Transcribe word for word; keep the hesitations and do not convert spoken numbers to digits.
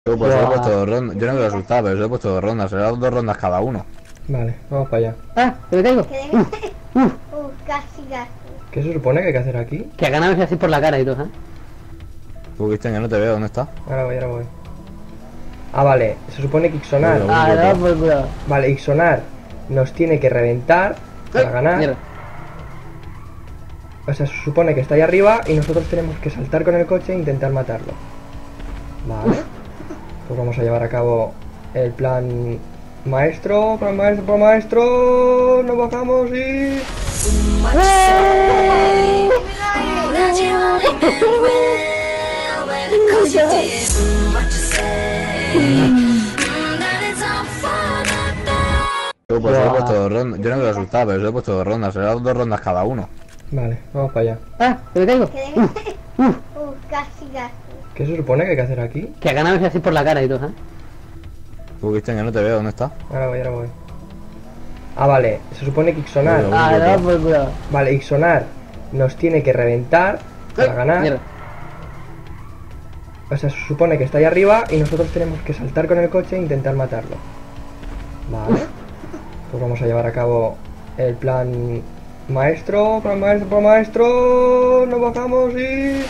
Yo, pues he Buah. puesto dos rondas. Yo no me voy a asustar, pero os he puesto dos rondas. Será dos rondas cada uno. Vale, vamos para allá. ¡Ah! ¡Que me caigo! Que ¡Uf! ¡Uf! Uf, casi, casi. ¿Qué se supone que hay que hacer aquí? Que ha ganado así por la cara y todo, ¿eh? Tú, Cristian, yo no te veo. ¿Dónde está? Ahora voy, ahora voy. Ah, vale, se supone que Ixonar. Bueno. Ah, no, por culo. Vale, Ixonar nos tiene que reventar para ganar. Mierda. O sea, se supone que está ahí arriba y nosotros tenemos que saltar con el coche e intentar matarlo. Vale. Pues vamos a llevar a cabo el plan maestro, plan maestro, plan maestro. Nos bajamos y... Yo, pues he Buah. puesto dos rondas. Yo no me voy a asustar, pero os he puesto dos rondas. Será dos rondas cada uno. Vale, vamos para allá. ¡Ah! ¡Que me caigo! Que ¡Uf! ¡Uf! Uf, casi, casi. ¿Qué se supone que hay que hacer aquí? Que ha ganado así por la cara y todo, ¿eh? Tú, Cristian, yo no te veo. ¿Dónde está? Ahora voy, ahora voy. Ah, vale, se supone que Ixonar... Bueno. Ah, no, por culo. Vale, Ixonar nos tiene que reventar para ganar. Mierda. O sea, se supone que está ahí arriba y nosotros tenemos que saltar con el coche e intentar matarlo. Vale. Pues vamos a llevar a cabo el plan maestro, plan maestro, plan maestro. Nos bajamos y...